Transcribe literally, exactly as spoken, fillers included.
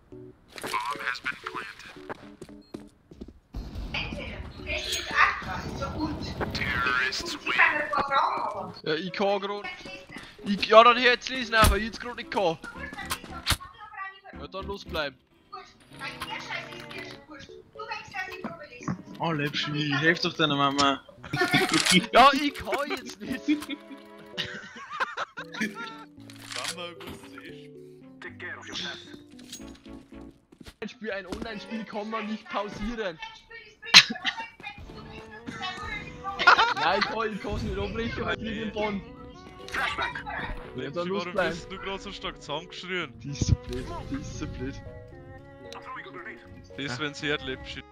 Ja, ich kann gerade. Ich, ja, dann hätte ich lesen, aber ich jetzt gerade nicht kann. Ja, dann losbleiben. Oh, Lepschi, hilf doch deiner Mama. Ja, ich kann jetzt nicht. Mama wusste ich. Ein Spiel, ein Online-Spiel kann man nicht pausieren. Nein, ich kann, ich kann es nicht abbrechen, weil ich liege im Bond. Ja, dann Warum losbleiben. bist du gerade so stark zusammengeschrien? Die ist so blöd, die ist so blöd. Das, wenn sie hört, Lepschi.